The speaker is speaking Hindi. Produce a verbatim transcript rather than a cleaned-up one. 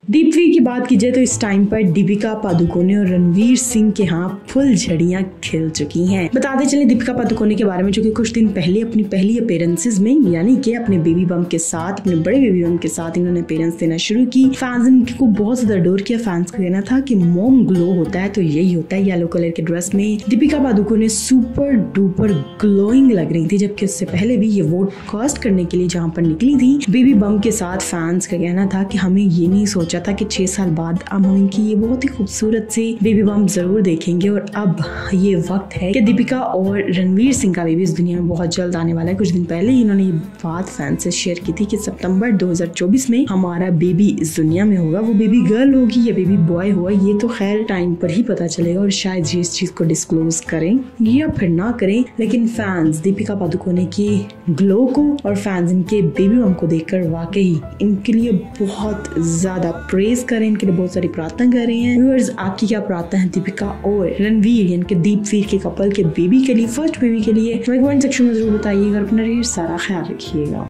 दीपवीर की बात की जाए तो इस टाइम पर दीपिका पादुकोणे और रणवीर सिंह के यहाँ फुल झड़ियां खिल चुकी हैं। बताते चले दीपिका पादुकोणे के बारे में, जो कि कुछ दिन पहले अपनी पहली अपीयरेंसेस में यानी कि अपने बेबी बम के साथ, अपने बड़े बेबी बम के साथ इन्होंने अपीयरेंस देना शुरू की। फैंस को बहुत ज्यादा डोर किया। फैंस का कहना था कि मॉम ग्लो होता है तो यही होता है। येलो कलर के ड्रेस में Deepika Padukone super duper glowing लग रही थी, जबकि उससे पहले भी ये वोट कास्ट करने के लिए जहाँ पर निकली थी बेबी बम के साथ, फैंस का कहना था कि हमें ये नहीं सोचा था कि छह साल बाद अब हम इनकी ये बहुत ही खूबसूरत सी बेबी बम जरूर देखेंगे। और अब ये वक्त है कि दीपिका और रणवीर सिंह का बेबी इस दुनिया में बहुत जल्द आने वाला है। कुछ दिन पहले ही इन्होंने ये बात फैन से शेयर की थी कि सितंबर दो हज़ार चौबीस में हमारा बेबी इस दुनिया में होगा। वो बेबी गर्ल होगी या बेबी बॉय होगा ये तो खैर टाइम पर ही पता चलेगा, और शायद ये इस चीज को डिस्क्लोज करें या फिर ना करें। लेकिन फैंस दीपिका पादुकोणे की ग्लो को और फैंस इनके बेबी बम को देखकर वाकई इनके लिए बहुत ज्यादा प्रेज करें, इनके लिए बहुत सारी प्रार्थना कर रहे हैं। व्यूअर्स, आपकी क्या प्रार्थना है दीपिका और रणवीर यानी कि दीपवीर के कपल के बेबी के लिए, फर्स्ट बेबी के लिए? कमेंट सेक्शन में जरूर बताइएगा। अपना ढेर सारा ख्याल रखिएगा।